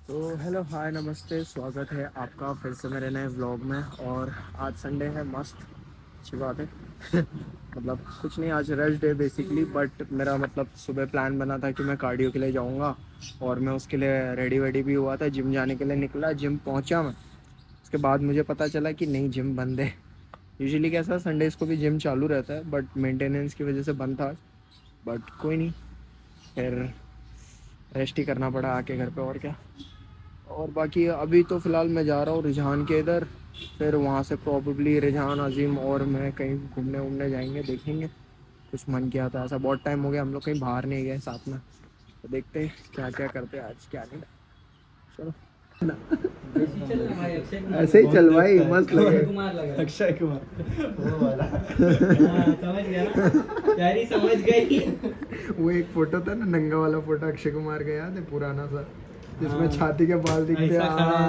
तो hello hi नमस्ते, स्वागत है आपका फिर से मेरे नए व्लॉग में। और आज संडे है, मस्त अच्छी बात है। मतलब कुछ नहीं, आज रेस्ट डे बेसिकली, बट मेरा मतलब सुबह प्लान बना था कि मैं कार्डियो के लिए जाऊंगा और मैं उसके लिए रेडी वेडी भी हुआ था, जिम जाने के लिए निकला। जिम पहुंचा मैं, उसके बाद मुझे पता चला कि नहीं, जिम बंद है। यूजुअली कैसा संडेज़ को भी जिम चालू रहता है, बट मेंटेनेंस की वजह से बंद था। बट कोई नहीं, फिर रेस्ट ही करना पड़ा आके घर पे, और क्या। और बाकी अभी तो फ़िलहाल मैं जा रहा हूँ रिजहान के इधर, फिर वहाँ से प्रॉबेबली रिजहान, अजीम और मैं कहीं घूमने वूमने जाएंगे, देखेंगे। कुछ मन किया था, ऐसा बहुत टाइम हो गया हम लोग कहीं बाहर नहीं गए साथ में, तो देखते हैं क्या क्या करते हैं आज, क्या नहीं। चलो ऐसे ही चल भाई, मस्त लगे। अक्षय कुमार वो वाला समझ गया ना, प्यारी समझ गई। वो एक फोटो था ना, नंगा वाला फोटो अक्षय कुमार का, याद है? पुराना सा, जिसमें छाती के बाल दिखते हैं।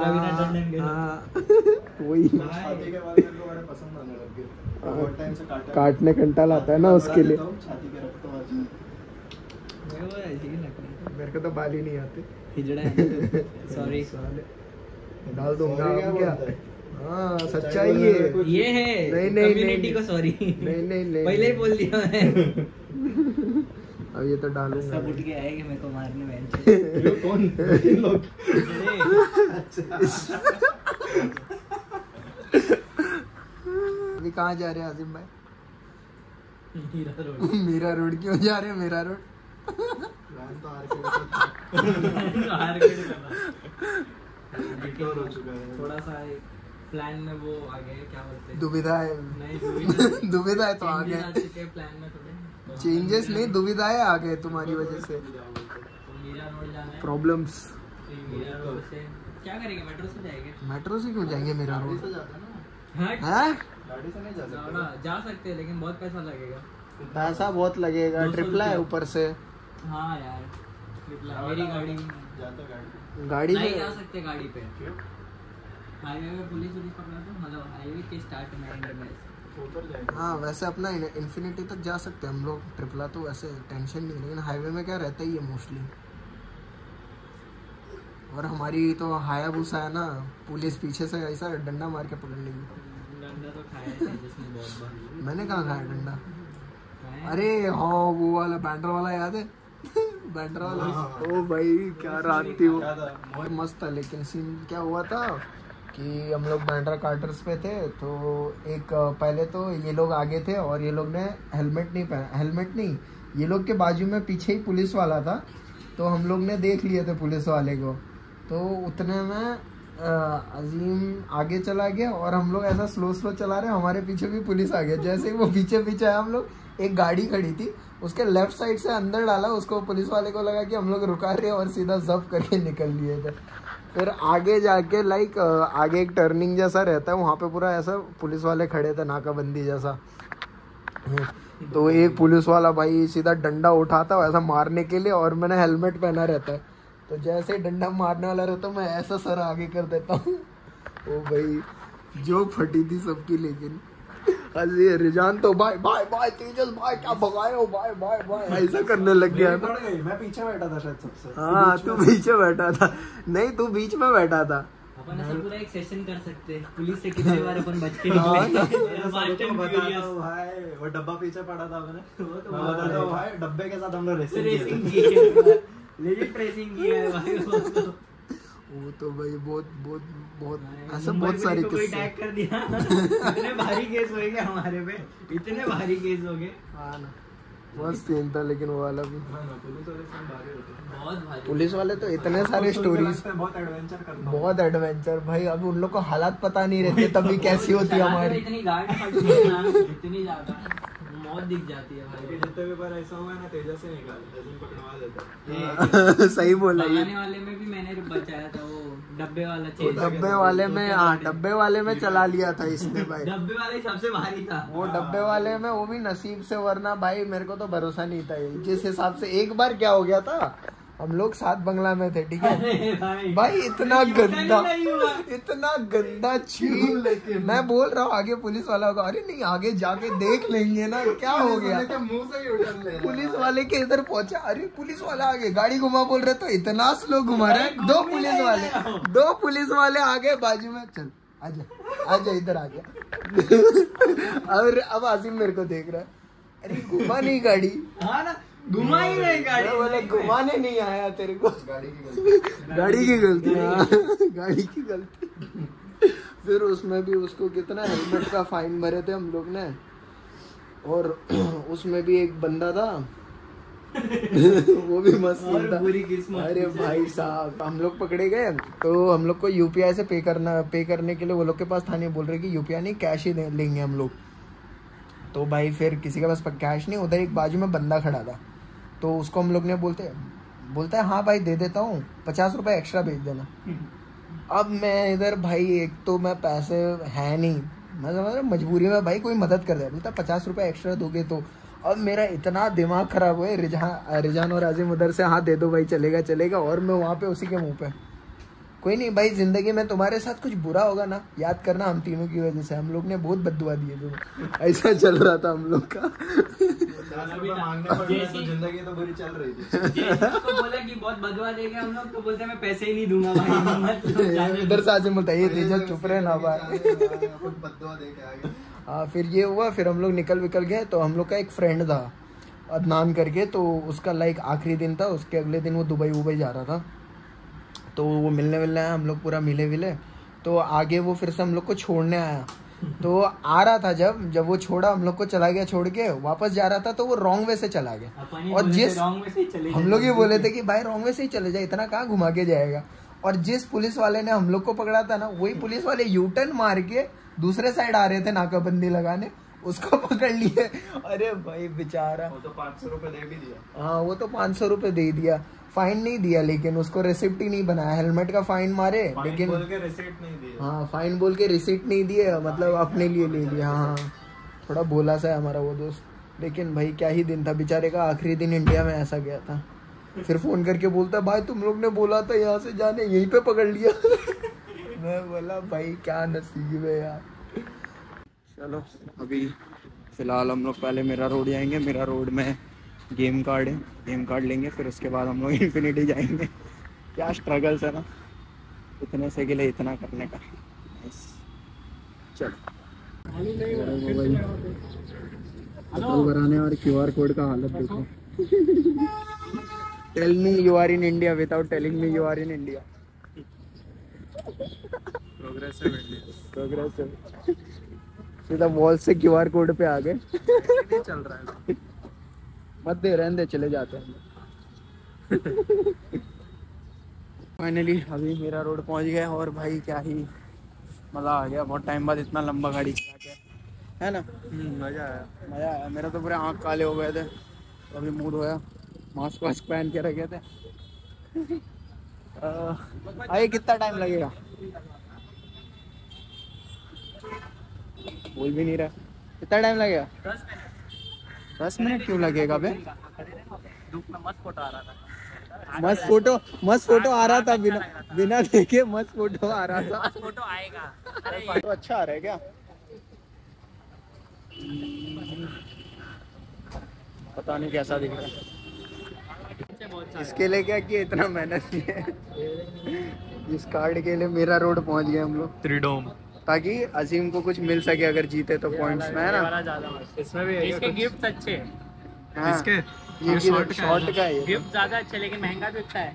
वही छाती के बाल मेरे को बड़े पसंद आने लग गए। बहुत टाइम से काटने घंटा लाता है ना उसके लिए। छाती के रखता हूं। मेरे को तो बाल ही नहीं आते, हिजड़ा है। सॉरी डाल दूंगा अब क्या। हाँ सच्चाई ये है। नहीं नहीं कम्युनिटी को सॉरी। नहीं नहीं नहीं, पहले ही बोल दिया मैं। अब ये तो डालूंगा। सब उठ के आएंगे मेरे को मारने में। कौन लोग? अभी कहाँ जा रहे हैं आजिम भाई? मीरा रोड। मीरा रोड क्यों जा रहे हैं? मीरा रोड थोड़ा सा प्लान में वो आ गए, क्या बोलते हैं, दुविधा है। नहीं दुविधा है तो आ changes गए। चुके हैं प्लान में थोड़े। चेंजेस नहीं, दुविधाएं आ गए तुम्हारी वजह से। तो मीरा रोड जाना है। प्रॉब्लम्स। फिर मीरा रोड से क्या करेंगे? मेट्रो से जाएंगे। मेट्रो से क्यों जाएंगे मीरा रोड? हट। हैं? गाड़ी से नहीं जा सकते। जा सकते हैं लेकिन बहुत पैसा लगेगा। पैसा बहुत लगेगा, 200 ट्रिपला है ऊपर से। हाँ यार, मेरी गाड़ी गाड़ी नहीं में जा सकते। गाड़ी पे हाईवे में पुलिस पकड़ा तो, मतलब हाईवे के स्टार्ट में एंड में। हाँ वैसे अपना इन्फिनिटी तक जा सकते हैं हम लोग, ट्रिपला तो वैसे टेंशन नहीं, लेकिन हाईवे में क्या रहता ही है मोस्टली। और हमारी तो हायाबुसा है ना, पुलिस पीछे से ऐसा डंडा मार के पकड़ लेगी। डंडा तो खाया है जिसने बहुत बार। मैंने कहाँ खाया डंडा? खाया है। अरे हाँ, वो वाला बैंडर वाला याद है? बैंडर वाला। ओ भाई क्या रात थी वो, मस्त था। लेकिन सीन क्या हुआ था कि हम लोग बैंड्रा कार्टर्स पे थे, तो एक पहले तो ये लोग आगे थे और ये लोग ने हेलमेट नहीं पहना। हेलमेट नहीं, ये लोग के बाजू में पीछे ही पुलिस वाला था, तो हम लोग ने देख लिए थे पुलिस वाले को। तो उतने में अजीम आगे चला गया और हम लोग ऐसा स्लो स्लो चला रहे, हमारे पीछे भी पुलिस आ गया। जैसे ही वो पीछे पीछे आया, हम लोग, एक गाड़ी खड़ी थी उसके लेफ्ट साइड से अंदर डाला उसको, पुलिस वाले को लगा कि हम लोग रुका रहे और सीधा जब्त करके निकल लिए थे। फिर आगे जाके आगे एक टर्निंग जैसा रहता है, वहाँ पे पूरा ऐसा पुलिस वाले खड़े थे, नाकाबंदी जैसा। तो एक पुलिस वाला भाई सीधा डंडा उठाता वैसा मारने के लिए, और मैंने हेलमेट पहना रहता है, तो जैसे डंडा मारने वाला रहता मैं ऐसा सर आगे कर देता हूँ। ओ भाई जो फटी थी सबकी। लेकिन अरे रिजान तो भाई भाई भाई तेजस भाई क्या भगाए हो भाई भाई भाई ऐसा करने लग गया था। मैं पीछे बैठा था शायद सबसे। हाँ तू पीछे बैठा था। नहीं, तू बीच में बैठा था। अपन ऐसा पूरा एक सेशन कर सकते हैं, पुलिस से कितने बार अपन बच के निकले। भाई वो डब्बा पीछे पड़ा था मैंने, वो तो मैं बताता हूँ भाई, डब्बे के साथ हम लोग रेसिंग की है, लेजिट रेसिंग की है भाई। वो तो भाई बहुत बहुत बहुत ऐसा मुंबई बहुत सारे पुलिस को कोई किस्से। टैग कर दिया। इतने भारी केस हो गए हमारे पे, इतने भारी केस हो गए। हाँ ना, मस्त सीन था। लेकिन वो वाला भी पुलिस वाले सब भारी होते हैं, बहुत भारी। पुलिस वाले तो इतने सारे स्टोरीज, बहुत एडवेंचर करते हैं। बहुत एडवेंचर भाई। अब उन लोग को हालात पता नहीं रहते तभी कैसी होती है हमारी। इतनी गाड़ी फटती है ना, इतनी ज्यादा मौत दिख जाती है भाई। जितने भी बार ऐसा हुआ है ना, तेजस से निकाल तेजस पकड़वा देता। सही बोला ये। भगाने वाले में भी मैंने बचाया था, वो डब्बे वाला वो चेज। डब्बे वाले में, हाँ डब्बे वाले में चला लिया था इसने भाई। डब्बे वाले सबसे भारी था वो डब्बे वाले में, वो भी नसीब से, वरना भाई मेरे को तो भरोसा नहीं था ये। जिस हिसाब से एक बार क्या हो गया था, हम लोग 7 बंगला में थे, ठीक है अरे भाई इतना गंदा, नहीं हुआ। इतना गंदा छीन। मैं बोल रहा हूँ आगे पुलिस वाला होगा, अरे नहीं आगे जाके देख लेंगे ना क्या हो गया। मुंह से ही उठन ले पुलिस वाले के इधर पहुंचा, अरे पुलिस वाला आगे गाड़ी घुमा बोल रहे तो इतना स्लो घुमा रहे हैं। 2 पुलिस वाले आगे बाजू में, चल आजा इधर आ गया। और अब आसिम मेरे को देख रहा है, अरे घुमा नहीं गाड़ी। हाँ ना, घुमा ही नहीं गाड़ी। बोले घुमाने नहीं आया तेरे को, गाड़ी की गलती हाँ, गाड़ी की गलती। फिर उसमें भी उसको कितना हेलमेट का फाइन भरे थे हम लोग ने, और उसमें भी एक बंदा था वो भी मस्त था। बुरी किस्मत। अरे भाई साहब हम लोग पकड़े गए तो हम लोग को यूपीआई से पे करने के लिए वो लोग के पास था नहीं, बोल रहे कि यूपीआई नहीं कैश ही लेंगे हम लोग। तो भाई फिर किसी के पास कैश नहीं, उधर एक बाजू में बंदा खड़ा था, तो उसको हम लोग ने बोलता है हाँ भाई दे देता हूँ, 50 रुपए एक्स्ट्रा भेज देना। अब मैं इधर भाई एक तो मैं पैसे है नहीं, मैं समझ रहा मजबूरी में भाई कोई मदद कर दे, बोलता 50 रुपए एक्स्ट्रा दोगे तो। अब मेरा इतना दिमाग खराब हुआ, रिजान और आजिम उधर से हाँ दे दो भाई चलेगा, और मैं वहाँ पे उसी के मुंह पे, कोई नहीं भाई जिंदगी में तुम्हारे साथ कुछ बुरा होगा ना याद करना हम तीनों की वजह से हम लोग ने बहुत बद्दुआ दिए तुम्हें। ऐसा चल रहा था हम लोग का। जिंदगी तो बुरी चल रही थी। उसको बोला कि बहुत बदवा देंगे हम लोग, तो बोलते मैं पैसे ही नहीं दूंगा भाई। इधर से आसिम बोलता है ये तेजस चुप रहे ना भाई। बद्दुआ दे के आगे। हाँ फिर ये हुआ, फिर हम लोग निकल गए। तो हम लोग का एक फ्रेंड था अदनान करके, तो उसका लाइक आखिरी दिन था, उसके अगले दिन वो दुबई जा रहा था, तो वो मिलने आया, हम लोग पूरा मिले तो आगे वो फिर से हम लोग को छोड़ने आया। तो आ रहा था जब वो छोड़ा हम लोग को, चला गया छोड़ के, वापस जा रहा था तो वो रॉन्ग वे से चला गया। और जिस हम लोग ये बोले थे कि भाई रॉन्ग वे से ही चले जाए, इतना कहाँ घुमा के जाएगा। और जिस पुलिस वाले ने हम लोग को पकड़ा था ना, वही पुलिस वाले यूटर्न मार के दूसरे साइड आ रहे थे नाकाबंदी लगाने, उसको पकड़ लिए। अरे भाई बेचारा, वो तो 500 रुपए दे भी दिया। हाँ वो तो 500 रुपए दे दिया, फाइन नहीं दिया, लेकिन उसको रिसिप्ट ही नहीं बनाया। हेलमेट का फाइन मारे लेकिन बोल के रिसीट नहीं दिया। हाँ फाइन बोल के रिसीट नहीं दिए, मतलब अपने लिए ले लिया। हाँ थोड़ा भोला सा है हमारा वो दोस्त, लेकिन भाई क्या ही दिन था बेचारे का, आखिरी दिन इंडिया में ऐसा गया था। फिर फोन करके बोलता भाई तुम लोग ने बोला था यहाँ से जाने, यहीं पे पकड़ लिया। मैं बोला भाई क्या नसीब है यार। चलो अभी फिलहाल हम लोग पहले मेरा रोड जाएंगे, मेरा रोड में गेम कार्ड है, गेम कार्ड लेंगे, फिर उसके बाद हम लोग इन्फिनिटी जाएंगे। क्या स्ट्रगल्स है ना इतने से के लिए इतना करने का। चलो पेट्रोल भराने और क्यूआर कोड का हालत देखो। Tell me you are in India without telling me you are in India. Progressive सीधा वॉल से क्यूआर कोड पे आ गए। नहीं चल रहा है। मत दे, रहने दे, चले जाते हैं। फाइनली अभी मेरा रोड पहुंच गया, और भाई क्या ही मज़ा आ गया, बहुत टाइम बाद इतना लंबा गाड़ी चला के, है ना। मजा आया। मेरा तो पूरे आँख काले हो गए थे, अभी मूड होया, मास्क वास्क पहन के रखे थे। आइए कितना टाइम लगेगा बोल भी नहीं रहा, कितना टाइम लगेगा? 10 मिनट क्यों लगेगा बे? धूप में मस्त फोटो आ रहा था। मस्त फोटो आ रहा था, बिना देखे मस्त फोटो आ रहा था। मस्त फोटो आएगा। फोटो अच्छा आ रहा है क्या? पता नहीं कैसा दिख रहा है। इसके लिए क्या किया, इतना मेहनत की है इस कार्ड के लिए। मेरा रोड पहुंच गए हम लोग, त्रिडोम, ताकि अजीम को कुछ मिल सके अगर जीते तो पॉइंट्स में, है ना। इसमें भी इसके गिफ्ट अच्छे हैं। हाँ, इसके ये शॉर्ट शॉर्ट का है। गिफ्ट ज्यादा अच्छे, लेकिन महंगा भी अच्छा है।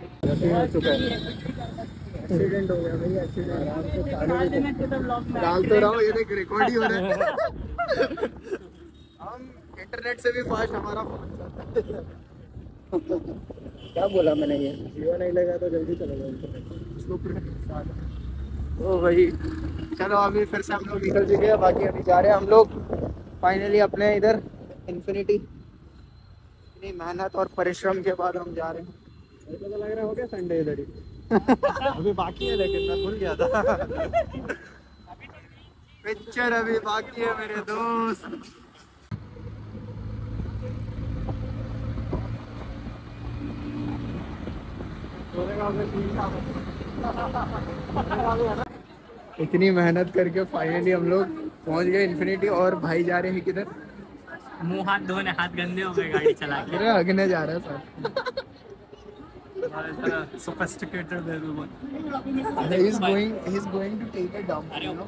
एक्सीडेंट हो गया भाई, एक्सीडेंट डाल तो रहा हूँ, ये देख रिकॉर्ड ही हो रहा है। हम इंटरनेट से भी फास्ट हमारा क्या बोला मैंने, ये जीवा नहीं लगा तो जल्दी चलेगा इंटरनेट। ओ भाई चलो अभी फिर से हम लोग निकल चुके हैं, बाकी अभी जा रहे हैं हम लोग फाइनली अपने इधर इन्फिनिटी। इतनी मेहनत और परिश्रम के बाद हम जा रहे हैं। ऐसा तो लग रहा हो गया संडे इधर ही। अभी बाकी है, लेकिन मैं भूल गया था। पिक्चर अभी बाकी है मेरे दोस्त। इतनी मेहनत करके फाइनली हम लोग पहुंच गए इन्फिनिटी। और भाई जा रहे हैं किधर? मुंह हाथ धोने, हाथ गंदे हो गए गाड़ी चला के। अरे अगने जा रहा है sir. Sophisticated he's going to take a dump, you know?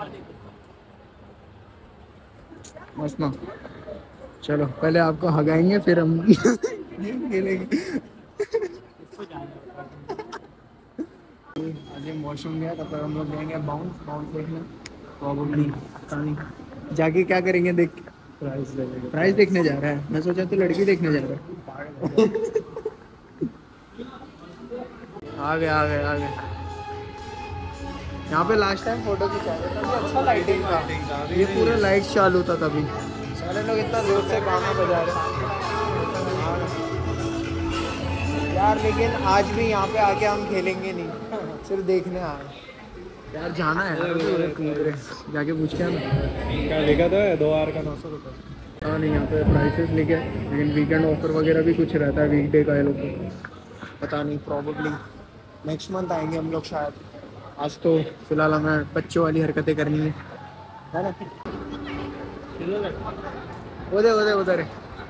मस्त ना। चलो पहले आपको हगाएंगे फिर हम खेलेंगे। अजीम वॉशरूम गया तब तक हम लोग जाएंगे बाउंस देखने। प्रोबेबली जाके क्या करेंगे देख के? प्राइस देखने जा रहा है। मैं सोचा तो लड़की देखने जा रहा है। आ गए। यहाँ पे लास्ट टाइम फोटो खिंचाया था तभी अच्छा लाइटिंग था। ये पूरा लाइट चालू था तभी। सारे लोग इतना जोर से गाना बजा रहे हैं यार। लेकिन आज भी यहाँ पे आके हम खेलेंगे नहीं, सिर्फ देखने आए यार। जाना है जाके पूछ के आना। क्या लिखा था? 2 आवर का 900 रुपये। हाँ नहीं, यहाँ पे प्राइसेस लिखे, लेकिन वीकेंड ऑफर वगैरह भी कुछ रहता है वीकडे का। ये लोग को पता नहीं, प्रॉब्ली नेक्स्ट मंथ आएंगे हम लोग शायद। आज तो फिलहाल हमें बच्चों वाली हरकतें करनी है ना। उधर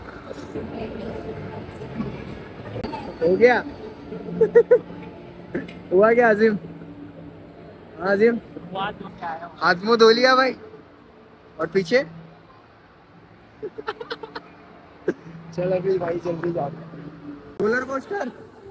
हो गया। हुआ क्या आजिम? हाथ मुंह धो लिया भाई। और पीछे चल अभी भाई जल्दी जाते हैं। रोलर कोस्टर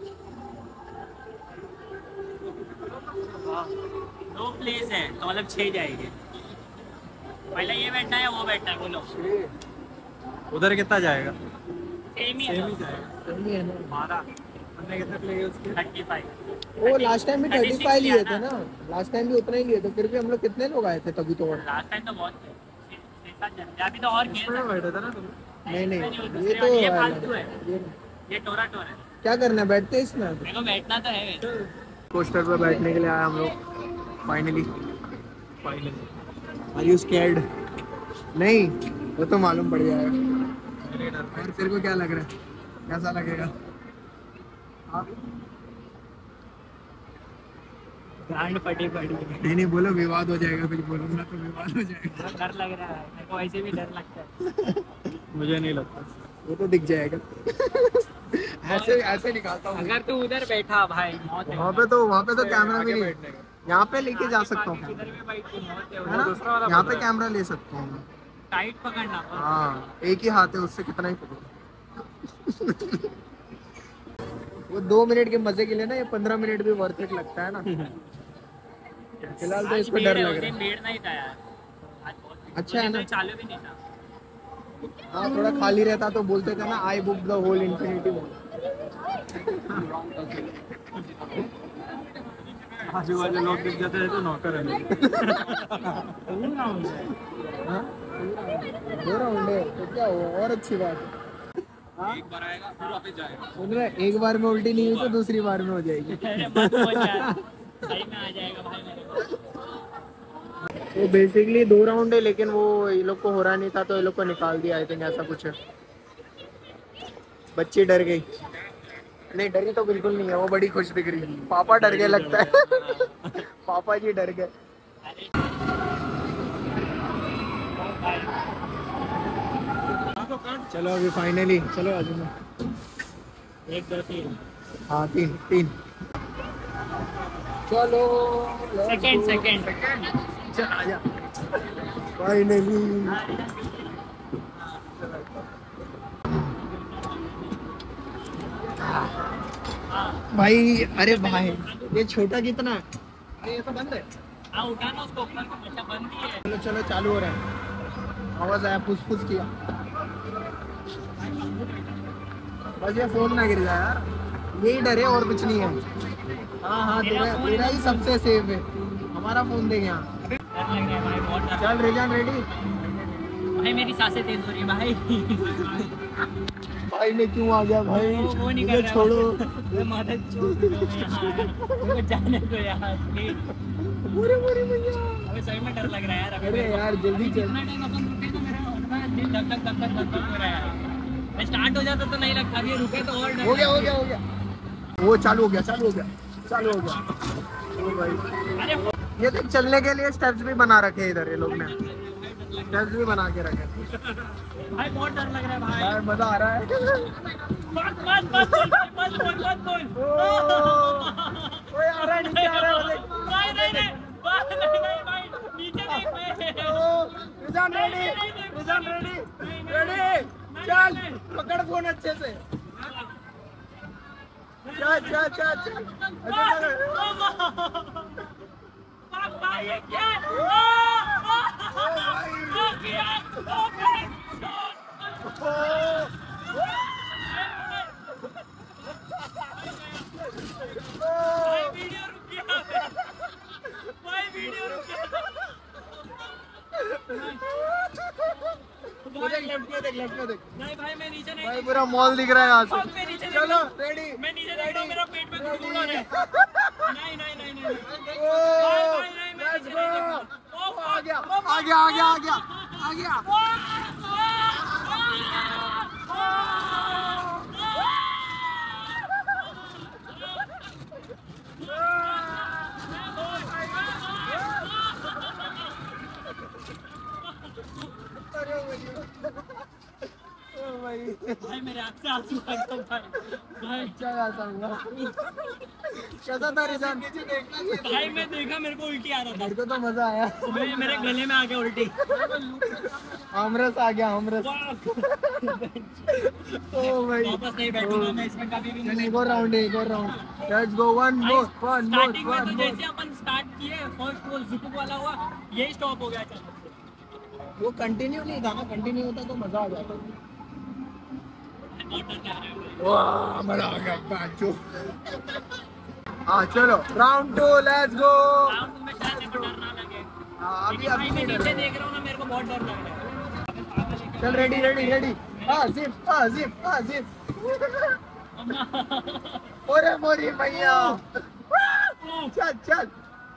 2 प्लेस है तो मतलब 6 जाएंगे। पहले ये बैठना है वो बैठना है, बोलो। उधर कितना जाएगा? सेम ही है ना। 12 हमने कितने प्ले उसके? 35। वो लास्ट टाइम भी 35 लिए थे ना। लास्ट टाइम भी उतना ही लिए थे। फिर भी हम लोग कितने लोग आए थे तभी तो। लास्ट टाइम तो बहुत थे, 6-7 जन। अभी तो और खेल बैठा था ना तुम? नहीं ये तो फालतू है, ये टोरा है। क्या करना है, बैठते इसमें? मेरे को बैठना तो है। कोस्टर पे बैठने के लिए आए हम लोग फाइनली। Are you scared? नहीं, वो तो मालूम पड़ जाएगा। और तेरे को क्या लग रहा है, कैसा लगेगा? गांड फटी नहीं बोलो, विवाद हो जाएगा। कुछ बोलूंगा तो विवाद हो जाएगा। डर लग रहा है मेरे को, वैसे भी डर लगता है। मुझे नहीं लगता। वो तो दिख जाएगा। ऐसे निकालता हूँ। अगर तू उधर बैठा भाई मौत है। वहाँ पे तो कैमरा भी नहीं। यहाँ पे लेके जा सकता हूँ, इधर भी बैठ के मौत है। है ना? यहाँ पे कैमरा ले सकता हूँ। टाइट पकड़ना। हाँ, एक ही हाथ है, उससे कितना ही पकड़ो। वो 2 मिनट के मजे के लिए ना, ये 15 मिनट भी वर्थ इट लगता है ना। फिलहाल तो इसको डर लग रहा है। भीड़ नहीं था यार, अच्छा है ना? चालू भी नहीं था। हाँ, थोड़ा खाली रहता तो बोलते थे ना, I book the whole Infinity Mall. आजू बाजू लोग दिख जाते हैं तो नौकर है। 2 राउंड है तो क्या हुआ, और अच्छी बात है। एक बार आएगा फिर वापस जाएगा। सुन रहे, एक बार में उल्टी नहीं हुई तो दूसरी बार में हो जाएगी। अरे मत हो यार, सही में आ जाएगा भाई मेरे को। तो बेसिकली 2 राउंड है, लेकिन वो ये लोग को हो रहा नहीं था तो ये लोग को निकाल दिया। आई थिंक ऐसा कुछ है। बच्ची डर गई। नहीं, डरी तो बिल्कुल नहीं है, वो बड़ी खुश दिख रही है। पापा डर गए लगता है। पापा जी डर गए। चलो अभी फाइनली, चलो आज में 1 2 3। हाँ 3 चलो सेकंड चल आजा फाइनली। भाई अरे भाई, ये छोटा कितना है? अरे ये तो बंद है। हाँ उठाना उसको ऊपर को, हमेशा बंद ही है। चलो चालू हो रहा है। आवाज आया, फुस किया। बस ये फोन ना गिर जाए यार, यही डर है और कुछ नहीं है। हाँ तेरा ही सबसे सेफ है। हमारा फोन देंगे यहाँ। डर लग रहा है भाई, बहुत डर। चल रेजान रेडी? भाई मेरी सांसें तेज हो रही है भाई। भाई मैं क्यों आ गया भाई? वो नहीं मुझे कर छोड़ो। मैं मदद छोड़ जाने दो यार प्लीज। अबे सही में डर लग रहा है यार। अरे यार जल्दी चल। कितना टाइम अपन रुके तो मेरा दिल धक धक हो रहा है। मैं स्टार्ट हो जाता तो नहीं लगता, अभी रुके तो और डर। हो गया। वो चालू हो गया। चालू हो गया। ओ भाई ये देख चलने के लिए स्टेप्स भी बना रखे हैं इधर, ये लोग ने स्टेप्स भी बना के रखे। भाई बहुत डर लग रहा है भाई। यार मजा आ रहा है। मत बोल। ओए आ रहा है, नीचे आ रहा है। नहीं भाई नीचे देख मैं। रिजान रेडी चल पकड़ फोन अच्छे से। चल भाई ये क्या? लेफ्ट में देख। नहीं भाई मैं नीचे नहीं। भाई पूरा मॉल दिख रहा है यहाँ से। चलो रेडी। मैं नीचे देख रहा हूँ, मेरा पेट में गुड़गुड़ हो रहा है। नहीं। Let's go. आ गया। भाई मेरे आँख से आंसू आ गए भाई। कैसा था रिजान? भाई मैं देखा, मेरे को उल्टी आ रहा था। मेरे को तो मजा आया। मेरे गले में आ गया उल्टी। आमरस आ गया, आमरस। ओ भाई वापस नहीं बैठूंगा मैं इसमें कभी भी नहीं। एक और round. Let's go. One more. Starting में तो जैसे अपन स्टार्ट किए फर्स्ट वो जुकुक वाला हुआ, यही स्टॉप हो गया अचानक से। वो कंटिन्यू नहीं था ना, कंटिन्यू होता तो मजा आ जाता। वाह मजा आ गया बाचो। हाँ चलो राउंड 2 लेट्स गो। राउंड में शायद मेरे को डर ना लगे। अभी भाई मैं नीचे देख रहा हूँ ना, मेरे को बहुत डर लग रहा है। चल रेडी। आजिम। ओरे मोरी भैया। चल।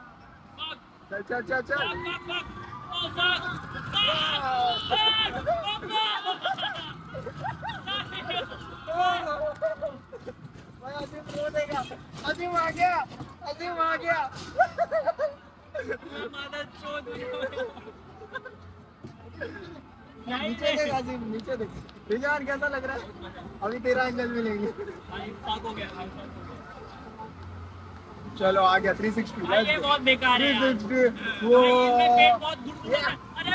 अजीम आ गया। नीचे देख। रिजान कैसा लग रहा है? अभी तेरा एंगल मिलेंगे। चलो आ गया 360। ये बहुत बेकार है। 360 वो बहुत दूर है। अरे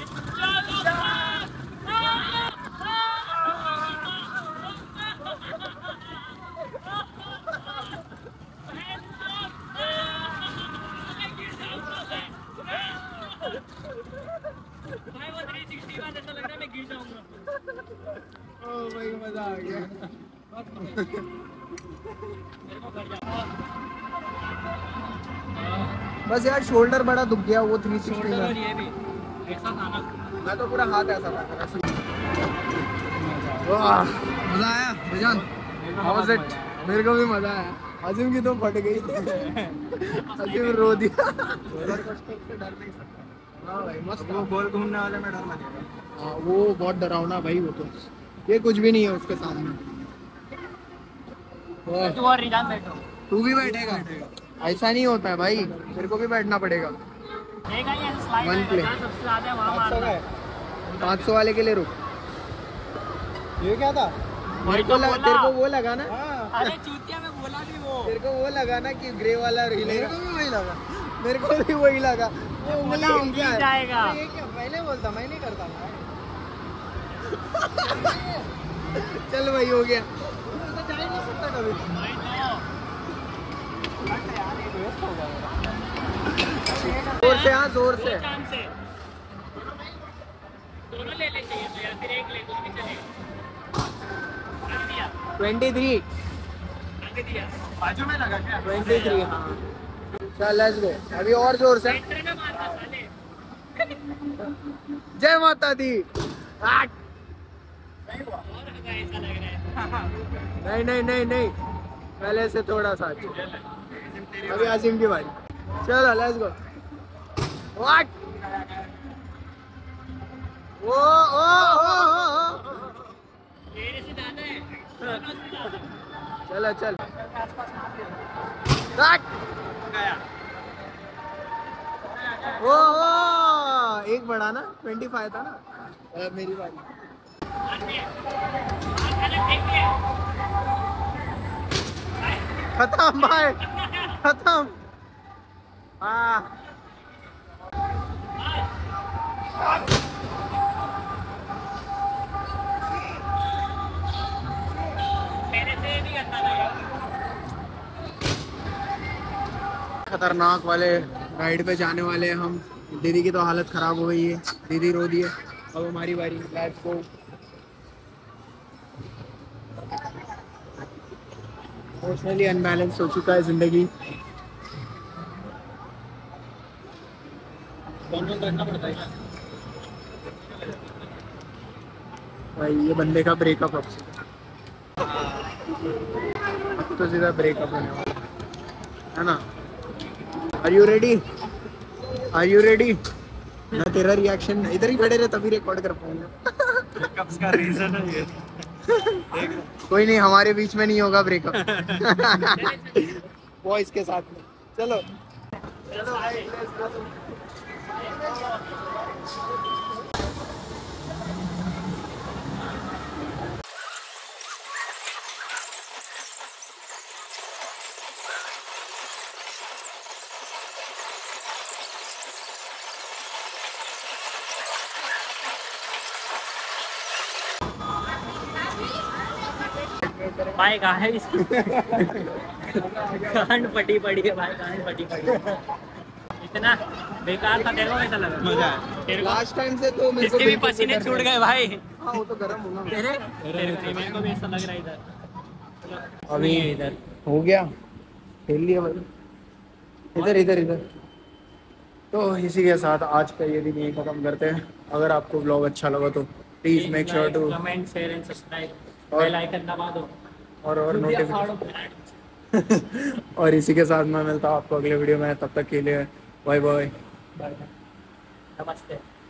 भाई वो 360 वाला ऐसा लग रहा है मैं गिर जाऊंगा। ओ भाई मजा आ गया। बस यार शोल्डर बड़ा दुख गया वो 360 में। और ये भी ऐसा था ना, मैं तो पूरा हाथ ऐसा था मेरा। वाह मजा आया रिजान? How was it? मेरे को भी मजा आया। अजीम की तो फट गई। अजीम रो दिया। रोलर कोस्टर से डर नहीं सकता। हाँ भाई मस्त। वो गोल घूमने वाले में डर लगेगा। हाँ वो बहुत डरावना भाई, वो तो ये कुछ भी नहीं है उसके सामने। तू और रिजान बैठो। तू भी बैठेगा? ऐसा नहीं होता है भाई, तेरे को भी बैठना पड़ेगा। देखा ये स्लाइड One है, play। जहाँ सबसे ज्यादा है वहाँ मारना है। 500 वाले के लिए रुक। ये क्या था? तेरे को वो लगा ना? अरे चूतिया में बोला भी वो। तेरे को वो लगा ना कि ग्रे वाला हिले। मेरे को भी वही लगा। ये उंगली हिल गया है। जाएगा। ये क्या पहले बोलता, मैं नहीं करता। चल भाई हो गया। तो जा ही नहीं सकता कभी। जोर से, हाँ जोर से। दोनों ले ले चाहिए तो या फिर एक ले, दो भी चलेगा। 23 बाजू में लगा क्या? 23 हाँ। चल लेट्स गो। अभी और जोर से। सेंटर में मारना साले। जय माता दी। और हमें ऐसा लग रहा है। नहीं पहले से थोड़ा सा। अभी आसिम की बारी। चलो लेट्स गो। व्हाट? ओ मेरे से ज्यादा है। चल गया। ओ एक बड़ा ना 25 था ना। मेरी बारी। खत्म भाई, खत्म। हाँ मेरे से नहीं करता था यार। खतरनाक वाले राइड पे जाने वाले हैं हम। दीदी की तो हालत खराब हो गई है, दीदी रो दी है। अब हमारी बारी, लेट्स गो। इमोशनली अनबैलेंस हो चुका है जिंदगी। भाई ये बंदे का ब्रेकअप अब तो सीधा ब्रेकअप होने वाला है ना। Are you ready? Are you ready? मैं तेरा रिएक्शन इधर ही खड़े रहे तभी रिकॉर्ड कर पाऊंगा। ब्रेकअप्स का रीजन है ये। कोई नहीं, हमारे बीच में नहीं होगा ब्रेकअप। बॉयज के साथ में चलो। भाई गाइस गांड फटी पड़ी है भाई, गांड फटी पड़ी है। इतना बेकार था, तेरे को कैसा लगा? मजा है। तेरे को लास्ट टाइम से तो मेरे को इसके भी बिल्कुल पसीने डर छूट नहीं। गए भाई। हाँ वो तो गर्म होगा। तेरे मेरे को भी ऐसा लग रहा है इधर। अभी इधर हो गया, खेल लिया भाई। इधर इधर इधर। तो इसी के साथ आज का ये दिन यही खत्म करते हैं। अगर आपको व्लॉग अच्छा लगा तो please make sure to comment, share and subscribe, और- बेल आइकन दबा दो और नोटिफिकेशन। नोटिफिकेशन। और इसी के साथ मैं मिलता हूँ आपको अगले वीडियो में। तब तक के लिए बाय बाय। नमस्ते।